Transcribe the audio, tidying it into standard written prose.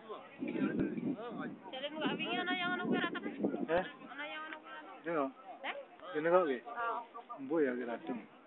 Jadi nggak ingin anak yang anak rata. Anak yang anak rata. Tengok. Eh? Dia nak ke? Oh. Boy agak datang.